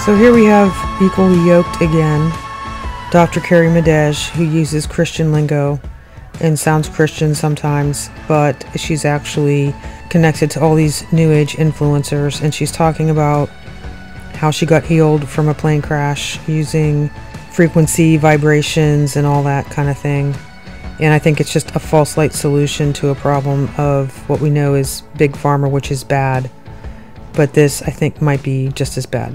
So here we have Equally Yoked again, Dr. Carrie Madej, who uses Christian lingo and sounds Christian sometimes, but she's actually connected to all these New Age influencers, and she's talking about how she got healed from a plane crash using frequency, vibrations, and all that kind of thing. And I think it's just a false light solution to a problem of what we know is Big Pharma, which is bad. But this, I think, might be just as bad.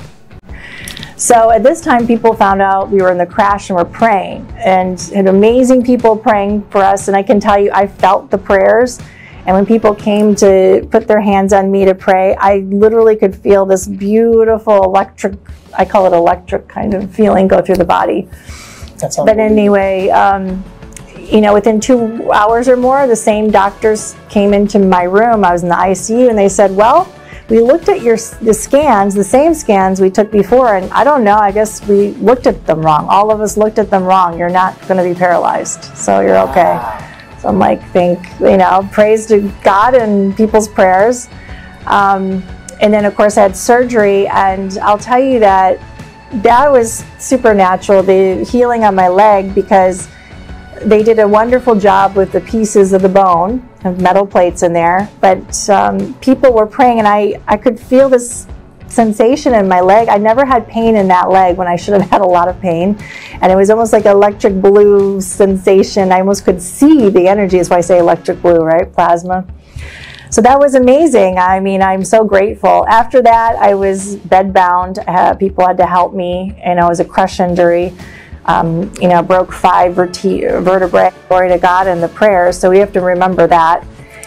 So at this time, people found out we were in the crash and were praying, and had amazing people praying for us. And I can tell you, I felt the prayers. And when people came to put their hands on me to pray, I literally could feel this beautiful electric, I call it electric kind of feeling go through the body. But anyway, you know, within 2 hours or more, the same doctors came into my room. I was in the ICU, and they said, well, we looked at the scans, the same scans we took before, and I don't know, I guess we looked at them wrong. All of us looked at them wrong. You're not going to be paralyzed, so you're okay. So I'm like, praise to God and people's prayers. And then, of course, I had surgery, and I'll tell you that was supernatural, the healing on my leg, because they did a wonderful job with the pieces of the bone, of metal plates in there, but people were praying, and I could feel this sensation in my leg. I never had pain in that leg when I should have had a lot of pain, and it was almost like electric blue sensation. I almost could see the energy. That's why I say electric blue, right? Plasma. So that was amazing. I mean, I'm so grateful. After that, I was bedbound. People had to help me, and it was a crush injury. Broke 5 vertebrae, glory to God, and the prayers. So we have to remember that.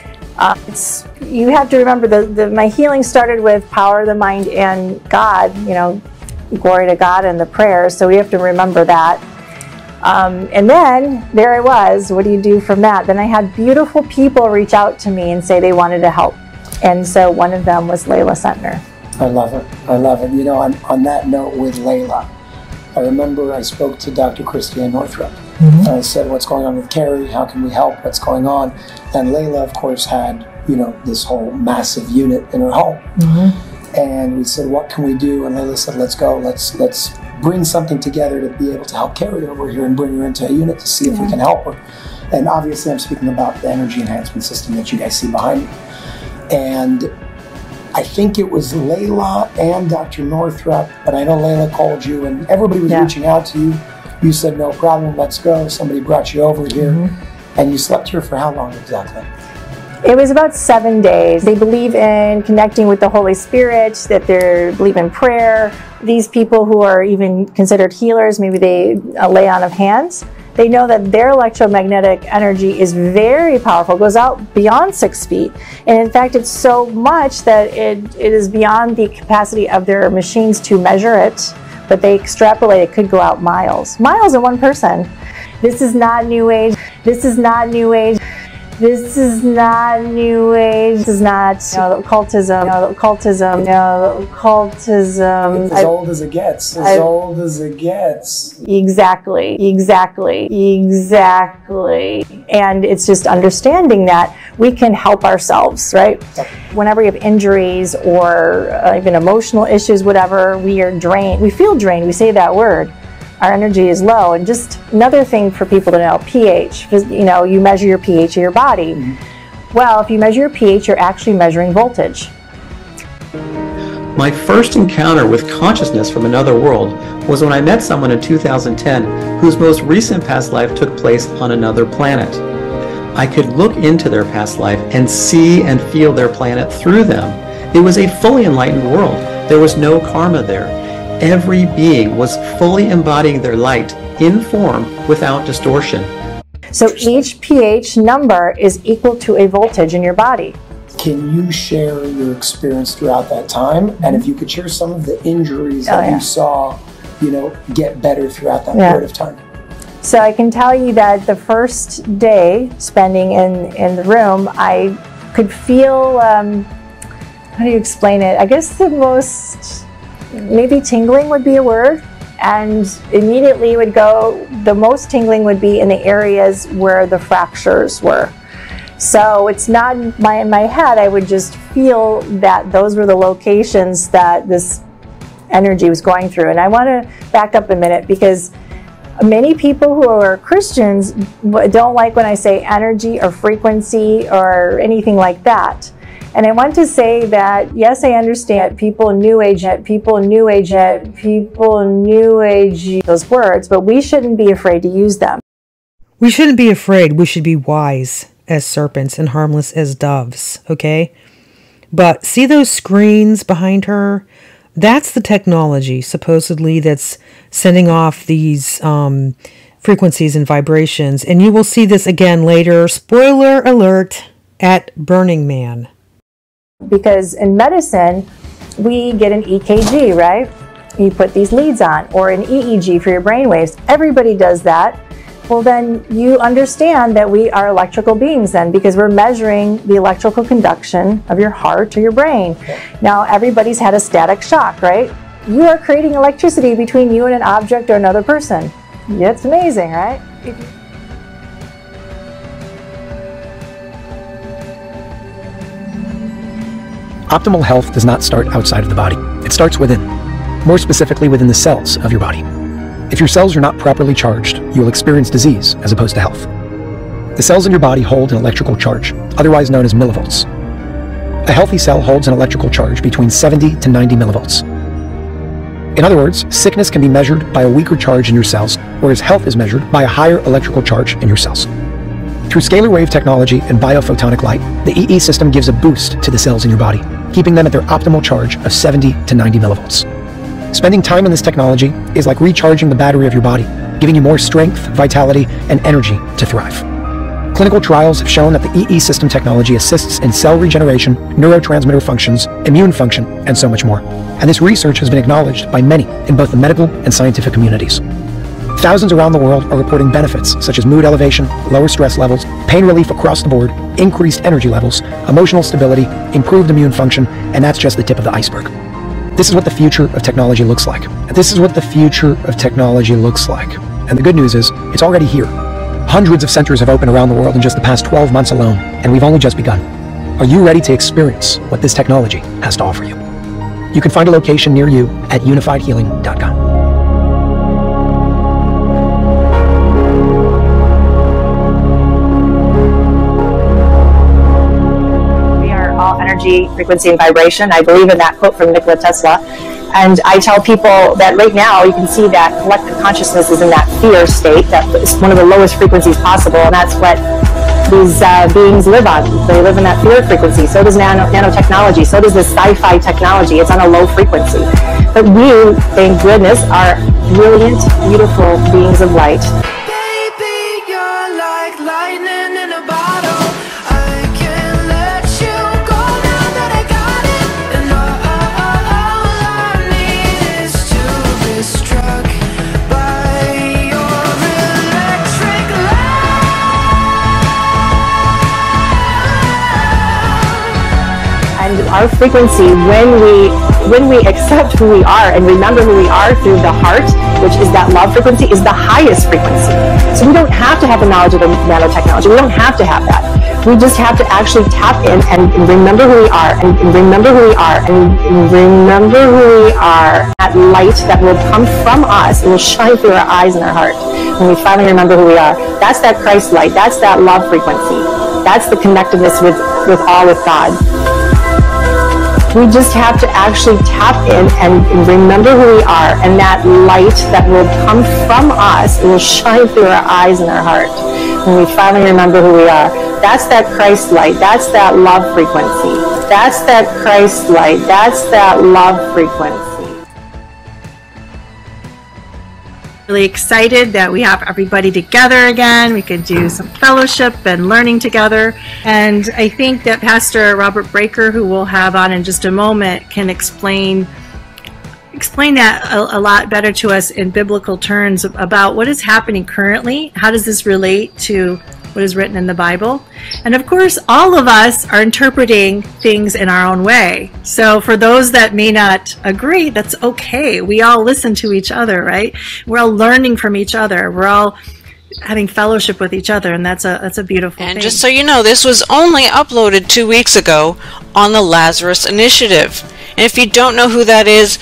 You have to remember my healing started with power of the mind and God, glory to God and the prayers. So we have to remember that. And then there I was. What do you do from that? Then I had beautiful people reach out to me and say they wanted to help. And so one of them was Layla Sentner. I love it. I love it. On that note with Layla, I remember I spoke to Dr. Christiane Northrup. And I said, what's going on with Carrie? How can we help? What's going on? And Layla, of course, had, this whole massive unit in her home. And we said, what can we do? And Layla said, let's go. Let's bring something together to be able to help Carrie over here and bring her into a unit to see if we can help her. And obviously, I'm speaking about the energy enhancement system that you guys see behind me. And I think it was Layla and Dr. Northrup, but I know Layla called you and everybody was reaching out to you. You said, no problem, let's go. Somebody brought you over here. And you slept here for how long exactly? It was about 7 days. They believe in connecting with the Holy Spirit, that they believe in prayer. These people who are even considered healers, maybe they lay on of hands. They know that their electromagnetic energy is very powerful, goes out beyond 6 feet. And in fact, it's so much that it is beyond the capacity of their machines to measure it, but they extrapolate it could go out miles. Miles in one person. This is not New Age. This is not New Age. This is not New Age. This is not occultism. Occultism. Occultism. As old as it gets. As old as it gets. Exactly. And it's just understanding that we can help ourselves, right? Whenever we have injuries or even emotional issues, whatever, we are drained. We feel drained. We say that word. Our energy is low. And just another thing for people to know, pH, you measure your pH of your body. Well, if you measure your pH, you're actually measuring voltage. My first encounter with consciousness from another world was when I met someone in 2010 whose most recent past life took place on another planet. I could look into their past life and see and feel their planet through them. It was a fully enlightened world. There was no karma there. Every being was fully embodying their light in form without distortion. So each pH number is equal to a voltage in your body. Can you share your experience throughout that time? And if you could share some of the injuries that you saw, get better throughout that period of time. So I can tell you that the first day spending in the room, I could feel, how do you explain it? I guess the most, maybe tingling would be a word, and immediately would go, the most tingling would be in the areas where the fractures were. So it's not in my head, I would just feel that those were the locations that this energy was going through. And I want to back up a minute, because many people who are Christians don't like when I say energy or frequency or anything like that. And I want to say that, yes, I understand people New Age, those words, but we shouldn't be afraid to use them. We shouldn't be afraid. We should be wise as serpents and harmless as doves, okay? But see those screens behind her? That's the technology, supposedly, that's sending off these frequencies and vibrations. And you will see this again later, spoiler alert, at Burning Man. Because in medicine, we get an EKG, right? You put these leads on, or an EEG for your brainwaves. Everybody does that. Well, then you understand that we are electrical beings then, because we're measuring the electrical conduction of your heart or your brain. Now, everybody's had a static shock, right? You are creating electricity between you and an object or another person. It's amazing, right? Optimal health does not start outside of the body. It starts within, more specifically within the cells of your body. If your cells are not properly charged, you will experience disease as opposed to health. The cells in your body hold an electrical charge, otherwise known as millivolts. A healthy cell holds an electrical charge between 70 to 90 millivolts. In other words, sickness can be measured by a weaker charge in your cells, whereas health is measured by a higher electrical charge in your cells. Through scalar wave technology and biophotonic light, the EE system gives a boost to the cells in your body, keeping them at their optimal charge of 70 to 90 millivolts. Spending time in this technology is like recharging the battery of your body, giving you more strength, vitality, and energy to thrive. Clinical trials have shown that the EE system technology assists in cell regeneration, neurotransmitter functions, immune function, and so much more. And this research has been acknowledged by many in both the medical and scientific communities. Thousands around the world are reporting benefits such as mood elevation, lower stress levels, pain relief across the board, increased energy levels, emotional stability, improved immune function, and that's just the tip of the iceberg. This is what the future of technology looks like. And the good news is, it's already here. Hundreds of centers have opened around the world in just the past 12 months alone, and we've only just begun. Are you ready to experience what this technology has to offer you? You can find a location near you at unifiedhealing.com. Energy, frequency, and vibration. I believe in that quote from Nikola Tesla. And I tell people that right now you can see that collective consciousness is in that fear state. That is one of the lowest frequencies possible, and that's what these beings live on. They live in that fear frequency. So does nanotechnology. So does this sci-fi technology. It's on a low frequency. But we, thank goodness, are brilliant, beautiful beings of light. Baby, you're like lightning in a bottle. Our frequency, when we accept who we are and remember who we are through the heart, which is that love frequency, is the highest frequency. So we don't have to have the knowledge of the nanotechnology. We don't have to have that. We just have to actually tap in and remember who we are, and remember who we are, and remember who we are. That light that will come from us, it will shine through our eyes and our heart when we finally remember who we are. That's that Christ light. That's that love frequency. That's the connectedness with God. We just have to actually tap in and remember who we are, and that light that will come from us, it will shine through our eyes and our heart when we finally remember who we are. That's that Christ light. That's that love frequency. That's that Christ light. That's that love frequency. Really excited that we have everybody together again. We could do some fellowship and learning together. And I think that Pastor Robert Breaker, who we'll have on in just a moment, can explain that a lot better to us in biblical terms about what is happening currently. How does this relate to what is written in the Bible? And of course, all of us are interpreting things in our own way. So for those that may not agree, that's okay. We all listen to each other, right? We're all learning from each other. We're all having fellowship with each other, and that's a beautiful thing. And just so you know, this was only uploaded 2 weeks ago on the Lazarus Initiative. And if you don't know who that is,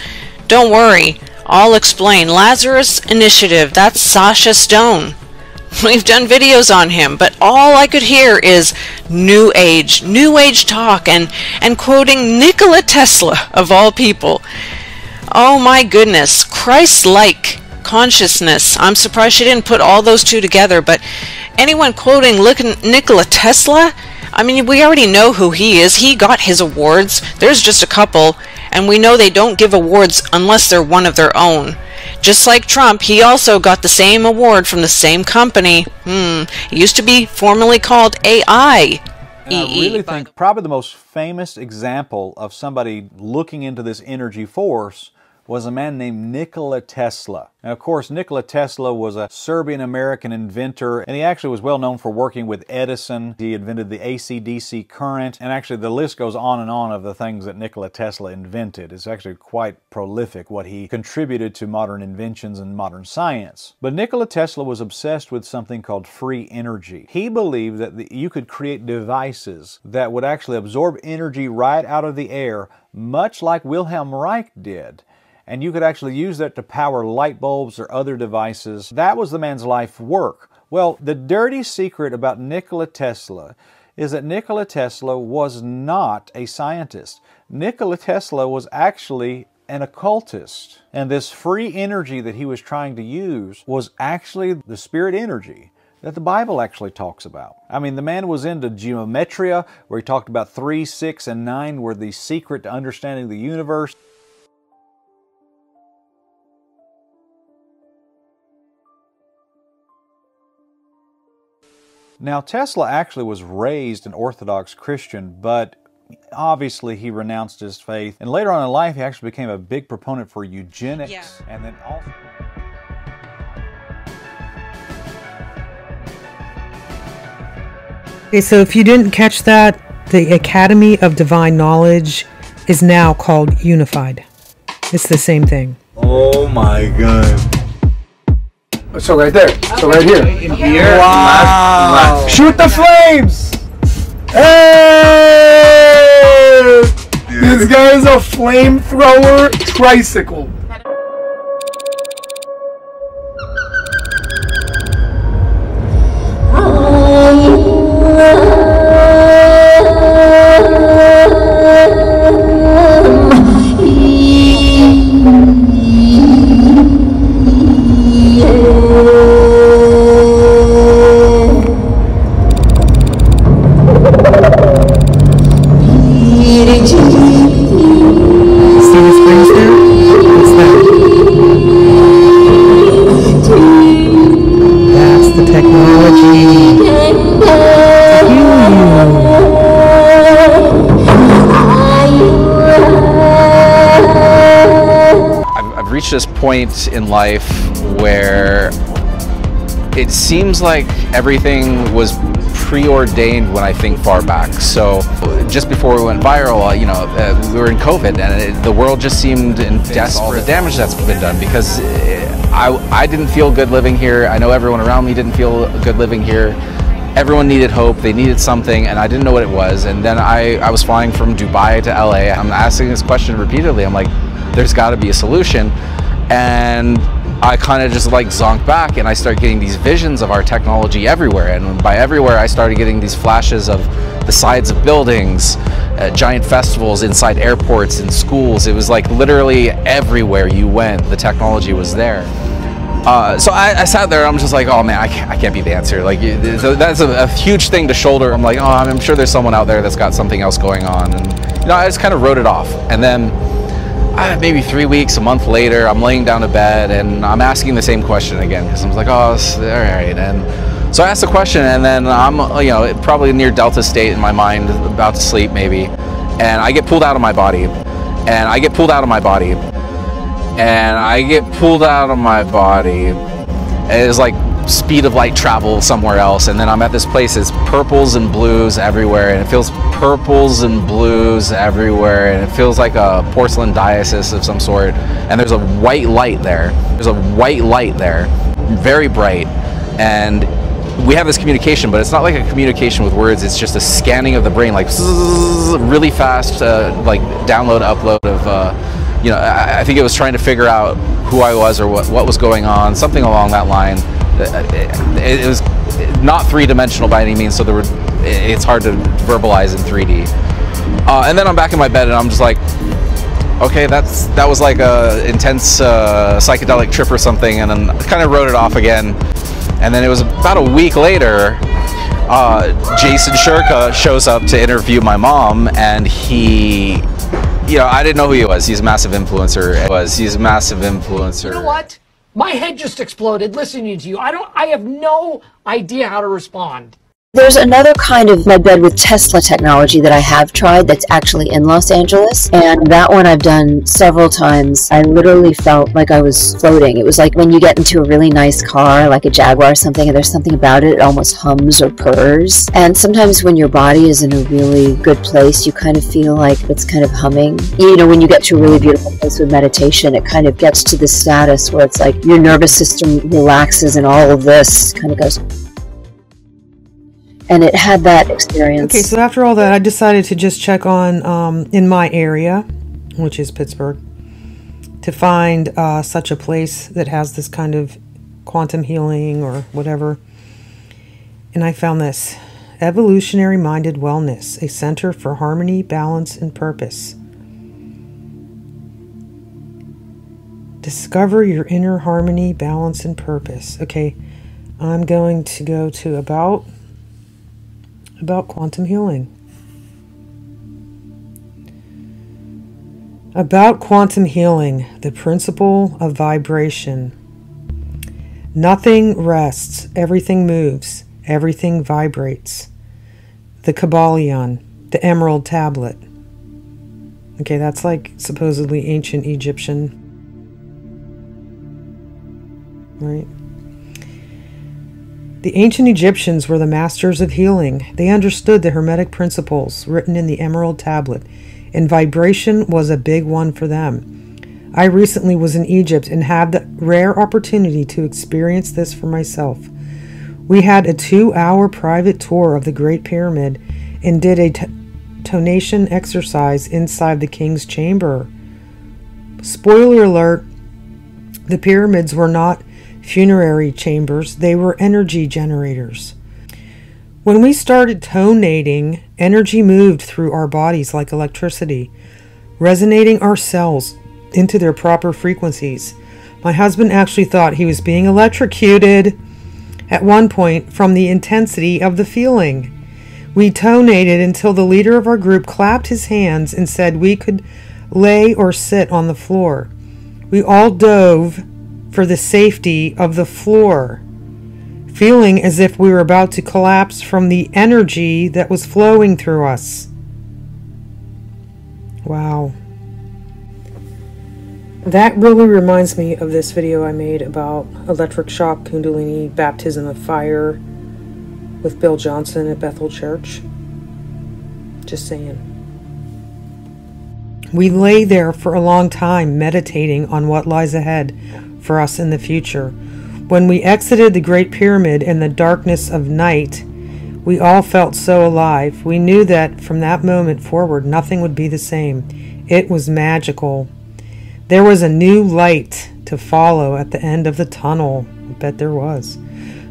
Don't worry, I'll explain. Lazarus Initiative, that's Sasha Stone. We've done videos on him, but all I could hear is New Age talk, and quoting Nikola Tesla, of all people. Oh my goodness, Christ-like consciousness. I'm surprised she didn't put all those two together, but anyone quoting Nikola Tesla? I mean, we already know who he is. He got his awards. There's just a couple, and we know they don't give awards unless they're one of their own. Just like Trump, he also got the same award from the same company. It used to be formerly called AI. And I really think probably the most famous example of somebody looking into this energy force was a man named Nikola Tesla. And of course, Nikola Tesla was a Serbian-American inventor, and he actually was well known for working with Edison. He invented the AC-DC current, and actually the list goes on and on of the things that Nikola Tesla invented. It's actually quite prolific what he contributed to modern inventions and modern science. But Nikola Tesla was obsessed with something called free energy. He believed that you could create devices that would actually absorb energy right out of the air, much like Wilhelm Reich did. And you could actually use that to power light bulbs or other devices. That was the man's life work. Well, the dirty secret about Nikola Tesla is that Nikola Tesla was not a scientist. Nikola Tesla was actually an occultist. And this free energy that he was trying to use was actually the spirit energy that the Bible actually talks about. I mean, the man was into geometria, where he talked about 3, 6, and 9 were the secret to understanding the universe. Now, Tesla actually was raised an Orthodox Christian, but obviously he renounced his faith. And later on in life, he actually became a big proponent for eugenics. Yeah. And then also... Okay, so if you didn't catch that, the Academy of Divine Knowledge is now called Unified. It's the same thing. Oh my God. So right there. So right here. In here. Wow. Shoot the flames! Hey! This guy is a flamethrower tricycle. This point in life where it seems like everything was preordained when I think far back. So just before we went viral, we were in COVID, and the world just seemed in desperate. All the damage that's been done, because I didn't feel good living here. I know everyone around me didn't feel good living here. Everyone needed hope, they needed something, and I didn't know what it was. And then I was flying from Dubai to LA. I'm asking this question repeatedly. I'm like, there's got to be a solution. And I kind of just like zonked back, and I started getting these visions of our technology everywhere. And by everywhere, I started getting these flashes of the sides of buildings, giant festivals inside airports and schools. It was like literally everywhere you went, the technology was there. So I sat there, I'm just like, oh man, I can't be the answer. Like, that's a huge thing to shoulder. I'm like, oh, I'm sure there's someone out there that's got something else going on. And I just kind of wrote it off. And then maybe 3 weeks, a month later, I'm laying down to bed and I'm asking the same question again, because I'm like, oh, all right. And so I asked the question, and then I'm, probably near Delta state in my mind, about to sleep maybe, and I get pulled out of my body, and I get pulled out of my body, and I get pulled out of my body. It's like speed of light travel somewhere else, and then I'm at this place. It's purples and blues everywhere, and it feels purples and blues everywhere, and it feels like a porcelain diocese of some sort. And there's a white light there. There's a white light there, very bright, and we have this communication, but it's not like a communication with words. It's just a scanning of the brain, like really fast, like download, upload of you know, I think it was trying to figure out who I was or what was going on, something along that line. It was not three-dimensional by any means, so it's hard to verbalize in 3D. And then I'm back in my bed and I'm just like, okay, that was like a intense psychedelic trip or something, and then I kind of wrote it off again. And then it was about a week later, Jason Shurka shows up to interview my mom, and he, you know, I didn't know who he was. He's a massive influencer. He's a massive influencer. You know what? My head just exploded listening to you. I have no idea how to respond. There's another kind of med bed with Tesla technology that I have tried that's actually in Los Angeles, and that one I've done several times. I literally felt like I was floating. It was like when you get into a really nice car, like a Jaguar or something, and there's something about it, it almost hums or purrs. And sometimes when your body is in a really good place, you kind of feel like it's kind of humming. You know, when you get to a really beautiful place with meditation, it kind of gets to the status where it's like your nervous system relaxes and all of this kind of goes. And it had that experience. Okay, so after all that, I decided to just check on, in my area, which is Pittsburgh, to find such a place that has this kind of quantum healing or whatever. And I found this. Evolutionary Minded Wellness, a center for harmony, balance, and purpose. Discover your inner harmony, balance, and purpose. Okay, I'm going to go to about quantum healing. About quantum healing, the principle of vibration. Nothing rests, everything moves, everything vibrates. The Kabbalion, the Emerald Tablet. Okay, that's like supposedly ancient Egyptian, right? The ancient Egyptians were the masters of healing. They understood the Hermetic principles written in the Emerald Tablet, and vibration was a big one for them. I recently was in Egypt and had the rare opportunity to experience this for myself. We had a 2-hour private tour of the Great Pyramid and did a tonation exercise inside the King's Chamber. Spoiler alert, the pyramids were not funerary chambers, they were energy generators. When we started tonating, energy moved through our bodies like electricity, resonating our cells into their proper frequencies. My husband actually thought he was being electrocuted at one point from the intensity of the feeling. We tonated until the leader of our group clapped his hands and said we could lay or sit on the floor. We all dove for the safety of the floor, feeling as if we were about to collapse from the energy that was flowing through us. Wow. That really reminds me of this video I made about electric shock Kundalini baptism of fire with Bill Johnson at Bethel Church. Just saying. We lay there for a long time meditating on what lies ahead for us in the future. When we exited the Great Pyramid in the darkness of night, we all felt so alive. We knew that from that moment forward, nothing would be the same. It was magical. There was a new light to follow at the end of the tunnel. I bet there was.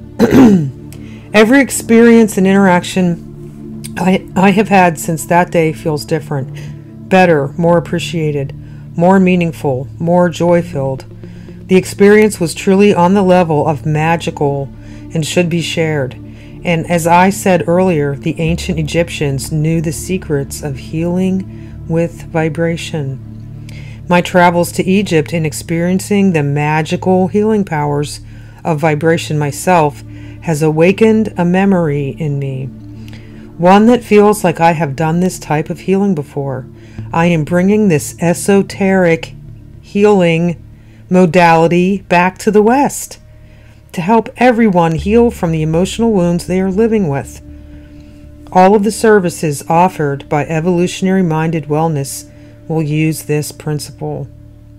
Every experience and interaction I have had since that day feels different, better, more appreciated, more meaningful, more joy-filled. The experience was truly on the level of magical and should be shared. And as I said earlier, the ancient Egyptians knew the secrets of healing with vibration. My travels to Egypt and experiencing the magical healing powers of vibration myself has awakened a memory in me. One that feels like I have done this type of healing before. I am bringing this esoteric healing modality back to the West to help everyone heal from the emotional wounds they are living with. All of the services offered by Evolutionary Minded Wellness will use this principle.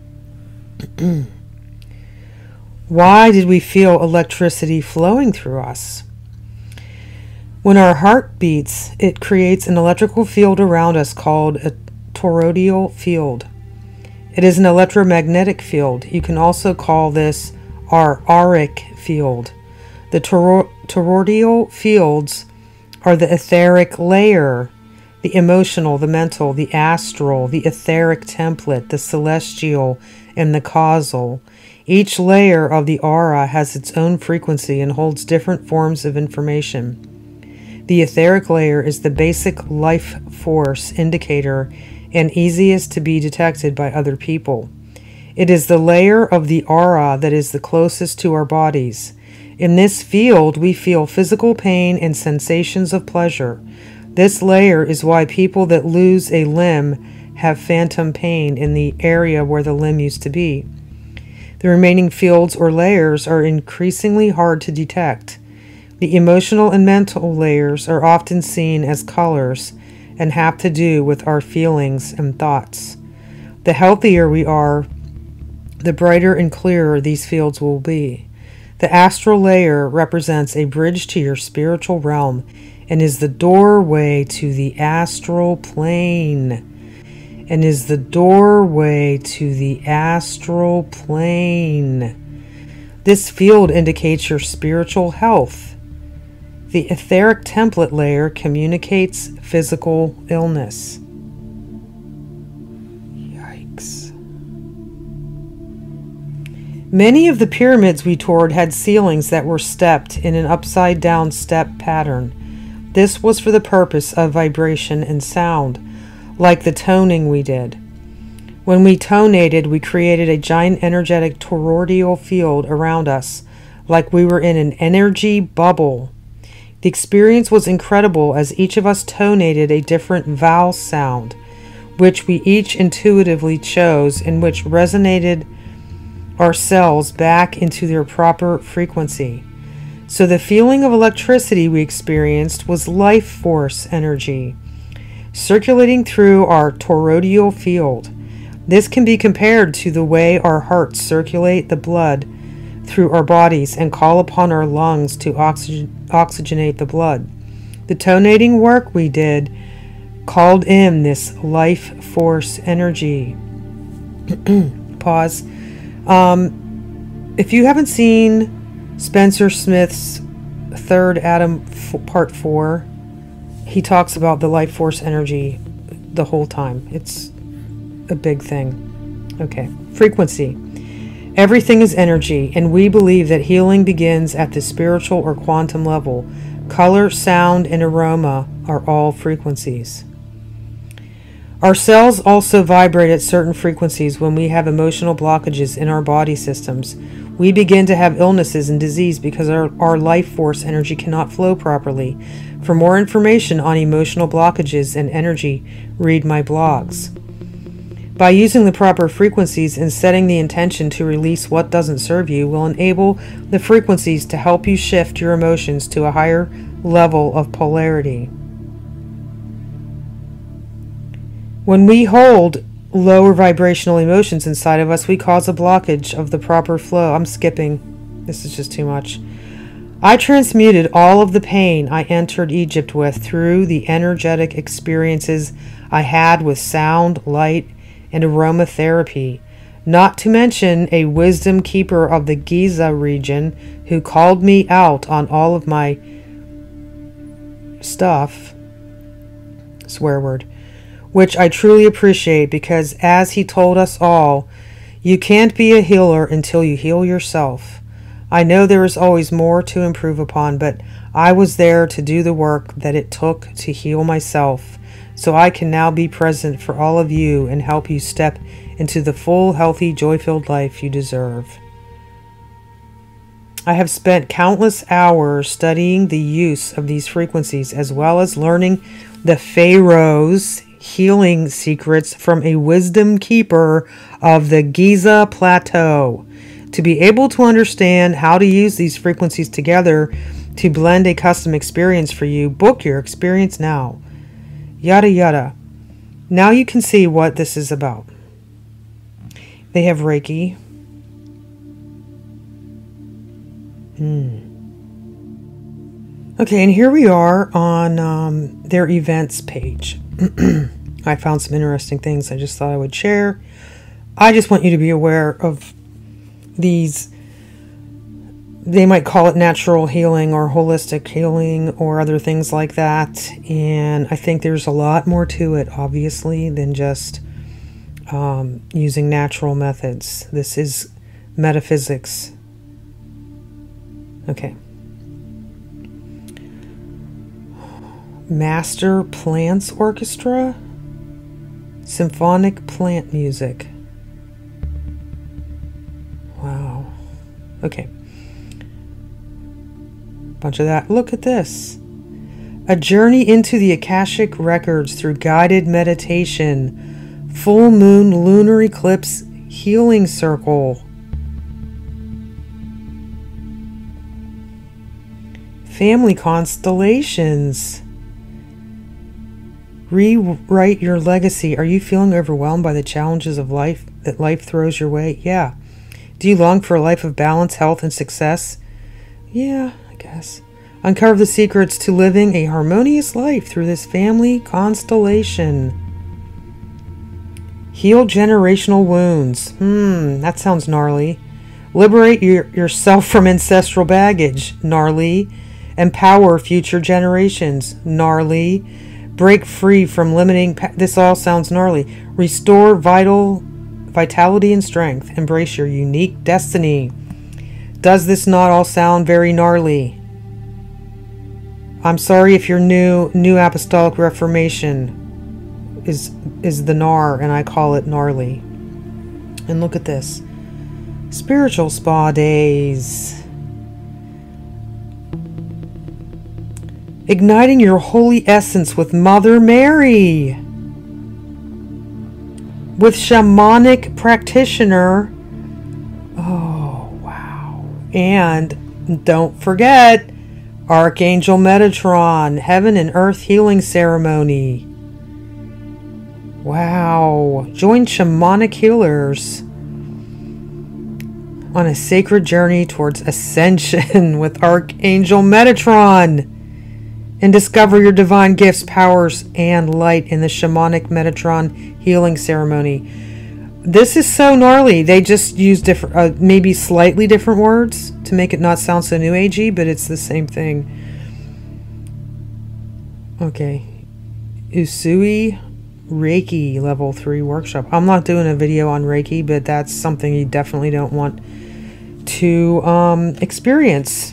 Why did we feel electricity flowing through us? When our heart beats, it creates an electrical field around us called a toroidal field. It is an electromagnetic field. You can also call this our auric field. The toroidal fields are the etheric layer, the emotional, the mental, the astral, the etheric template, the celestial, and the causal. Each layer of the aura has its own frequency and holds different forms of information. The etheric layer is the basic life force indicator and easiest to be detected by other people. It is the layer of the aura that is the closest to our bodies. In this field, we feel physical pain and sensations of pleasure. This layer is why people that lose a limb have phantom pain in the area where the limb used to be. The remaining fields or layers are increasingly hard to detect. The emotional and mental layers are often seen as colors and have to do with our feelings and thoughts. The healthier we are, the brighter and clearer these fields will be. The astral layer represents a bridge to your spiritual realm and is the doorway to the astral plane. This field indicates your spiritual health. The etheric template layer communicates physical illness. Yikes. Many of the pyramids we toured had ceilings that were stepped in an upside-down step pattern. This was for the purpose of vibration and sound, like the toning we did. When we tonated, we created a giant energetic toroidal field around us, like we were in an energy bubble. The experience was incredible as each of us tonated a different vowel sound, which we each intuitively chose and which resonated our cells back into their proper frequency. So the feeling of electricity we experienced was life force energy circulating through our toroidal field. This can be compared to the way our hearts circulate the blood through our bodies and call upon our lungs to oxygenate the blood. The tonating work we did called in this life force energy. Pause. If you haven't seen Spencer Smith's Third Atom Part 4, he talks about the life force energy the whole time. It's a big thing. Okay. Frequency. Everything is energy, and we believe that healing begins at the spiritual or quantum level. Color, sound, and aroma are all frequencies. Our cells also vibrate at certain frequencies when we have emotional blockages in our body systems. We begin to have illnesses and disease because our life force energy cannot flow properly. For more information on emotional blockages and energy, read my blogs. By using the proper frequencies and setting the intention to release what doesn't serve you will enable the frequencies to help you shift your emotions to a higher level of polarity. When we hold lower vibrational emotions inside of us, we cause a blockage of the proper flow. I'm skipping. This is just too much. I transmuted all of the pain I entered Egypt with through the energetic experiences I had with sound, light, and aromatherapy, not to mention a wisdom keeper of the Giza region who called me out on all of my stuff, swear word, which I truly appreciate because as he told us all, you can't be a healer until you heal yourself. I know there is always more to improve upon, but I was there to do the work that it took to heal myself. So I can now be present for all of you and help you step into the full, healthy, joy-filled life you deserve. I have spent countless hours studying the use of these frequencies as well as learning the Pharaoh's healing secrets from a wisdom keeper of the Giza Plateau. To be able to understand how to use these frequencies together to blend a custom experience for you, book your experience now. Yada yada. Now you can see what this is about. They have Reiki. Okay, and here we are on their events page. I found some interesting things I just thought I would share. I just want you to be aware of these. They might call it natural healing or holistic healing or other things like that. And I think there's a lot more to it, obviously, than just using natural methods. This is metaphysics. Okay. Master Plants Orchestra? Symphonic plant music. Wow. Okay. Bunch of that. Look at this. A journey into the Akashic Records through guided meditation. Full moon lunar eclipse healing circle. Family constellations. Rewrite your legacy. Are you feeling overwhelmed by the challenges of life that life throws your way? Yeah. Do you long for a life of balance, health, and success? Yeah, I guess. Uncover the secrets to living a harmonious life through this family constellation. Heal generational wounds. That sounds gnarly. Liberate yourself from ancestral baggage. Gnarly. Empower future generations. Gnarly. Break free from limiting... This all sounds gnarly. Restore vitality and strength. Embrace your unique destiny. Does this not all sound very gnarly? I'm sorry if you're new. New Apostolic Reformation is the gnar, and I call it gnarly. And look at this. Spiritual spa days. Igniting your holy essence with Mother Mary. With shamanic practitioner. Oh, wow. And don't forget Archangel Metatron, Heaven and Earth Healing Ceremony. Wow. Join shamanic healers on a sacred journey towards ascension with Archangel Metatron. And discover your divine gifts, powers, and light in the shamanic Metatron healing ceremony. This is so gnarly. They just use different, maybe slightly different words to make it not sound so new agey, but it's the same thing. Okay. Usui Reiki Level 3 Workshop. I'm not doing a video on Reiki, but that's something you definitely don't want to experience.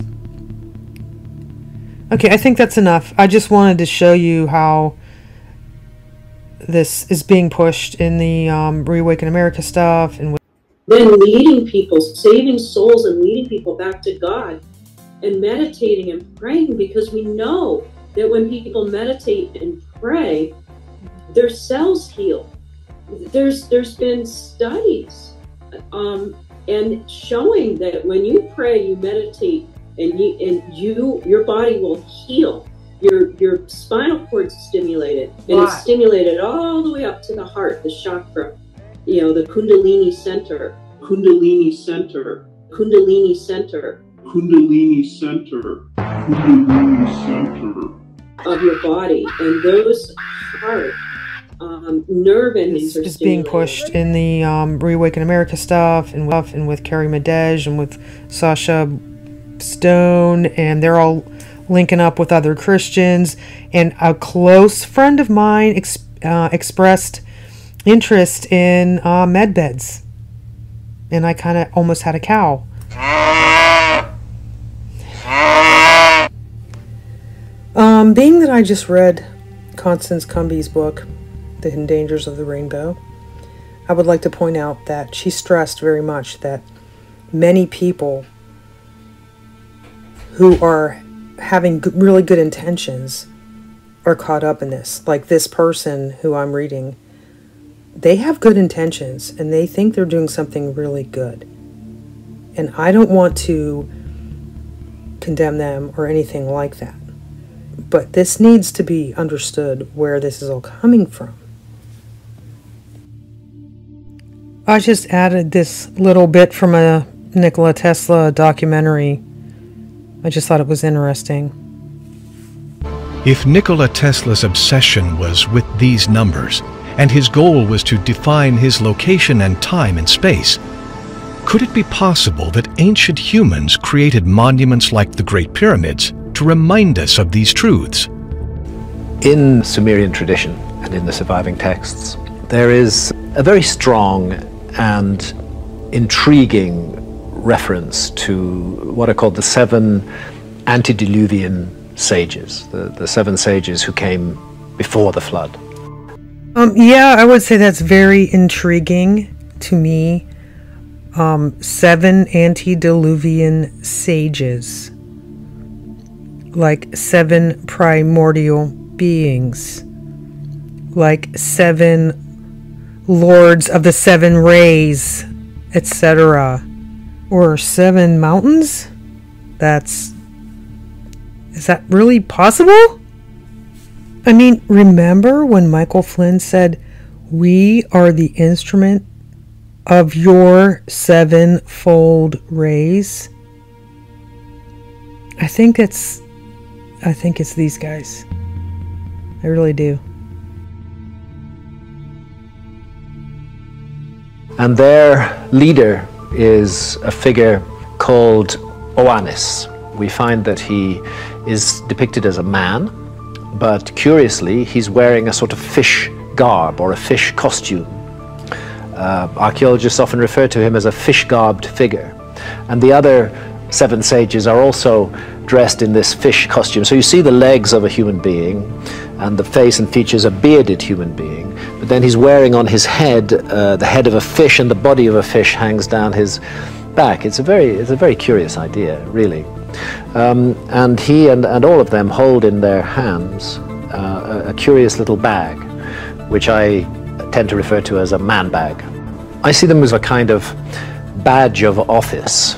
Okay, I think that's enough. I just wanted to show you how this is being pushed in the Reawaken America stuff. And then leading people, saving souls and leading people back to God and meditating and praying, because we know that when people meditate and pray, their cells heal. There's been studies and showing that when you pray, you meditate, and your body will heal. Your spinal cord is stimulated, and it's stimulated all the way up to the heart, the chakra, the Kundalini center, Kundalini center, Kundalini center, Kundalini center, Kundalini center of your body, and those heart nerve endings is being pushed in the Reawaken America stuff, and with Carrie Madej and with Sasha Stone, and they're all linking up with other Christians. And a close friend of mine expressed interest in med beds, and I kind of almost had a cow. Being that I just read Constance Cumby's book, The Hidden Dangers of the Rainbow, I would like to point out that she stressed very much that many people who are having really good intentions are caught up in this. Like this person who I'm reading, they have good intentions and they think they're doing something really good. And I don't want to condemn them or anything like that. But this needs to be understood where this is all coming from. I just added this little bit from a Nikola Tesla documentary. I just thought it was interesting. If Nikola Tesla's obsession was with these numbers, and his goal was to define his location and time in space. Could it be possible that ancient humans created monuments like the Great Pyramids to remind us of these truths? In Sumerian tradition and in the surviving texts, there is a very strong and intriguing reference to what are called the 7 antediluvian sages, the 7 sages who came before the flood. Yeah, I would say that's very intriguing to me. 7 antediluvian sages, like 7 primordial beings, like 7 lords of the 7 rays, etc. Or 7 mountains? Is that really possible? I mean, remember when Michael Flynn said, "We are the instrument of your 7-fold rays"? I think it's these guys. I really do. And their leader is a figure called Oannes. We find that he is depicted as a man, but curiously he's wearing a sort of fish garb or a fish costume. Archaeologists often refer to him as a fish-garbed figure. And the other 7 sages are also dressed in this fish costume. So you see the legs of a human being, and the face and features a bearded human being, but then he's wearing on his head the head of a fish, and the body of a fish hangs down his back. It's a very curious idea, really. And he and all of them hold in their hands a curious little bag, which I tend to refer to as a man bag. I see them as a kind of badge of office,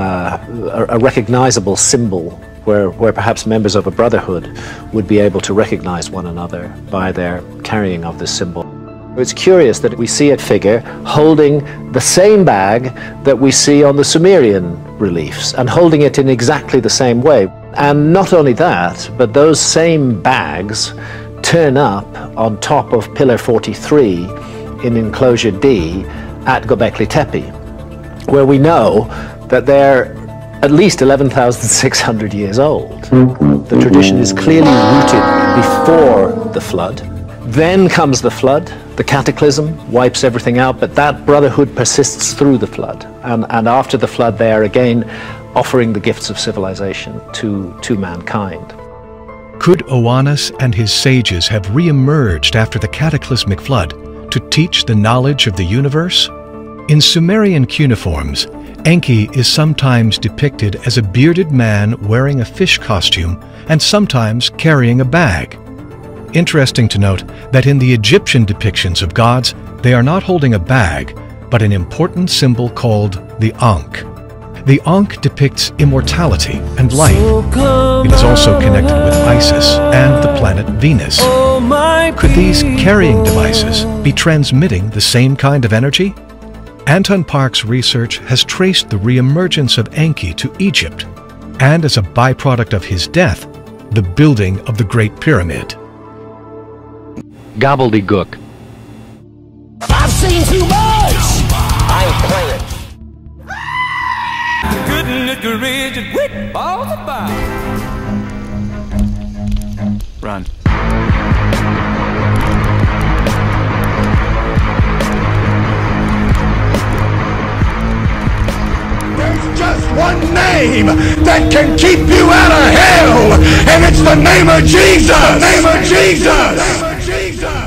a recognizable symbol where perhaps members of a brotherhood would be able to recognize one another by their carrying of this symbol. It's curious that we see a figure holding the same bag that we see on the Sumerian reliefs, and holding it in exactly the same way. And not only that, but those same bags turn up on top of Pillar 43 in Enclosure D at Göbekli Tepe, where we know that they're at least 11,600 years old. The tradition is clearly rooted before the flood. Then comes the flood, the cataclysm wipes everything out, but that brotherhood persists through the flood. And after the flood, they are again offering the gifts of civilization to mankind. Could Oannes and his sages have re-emerged after the cataclysmic flood to teach the knowledge of the universe? In Sumerian cuneiforms, Enki is sometimes depicted as a bearded man wearing a fish costume and sometimes carrying a bag. Interesting to note that in the Egyptian depictions of gods, they are not holding a bag, but an important symbol called the Ankh. The Ankh depicts immortality and life. It is also connected with Isis and the planet Venus. Could these carrying devices be transmitting the same kind of energy? Anton Park's research has traced the re-emergence of Enki to Egypt, and as a byproduct of his death, the building of the Great Pyramid. Gobbledygook. I've seen too much! I ain't playing. Good and courage and wit all about. Run. There's just one name that can keep you out of hell, and it's the name of Jesus! The name of Jesus! The name of Jesus!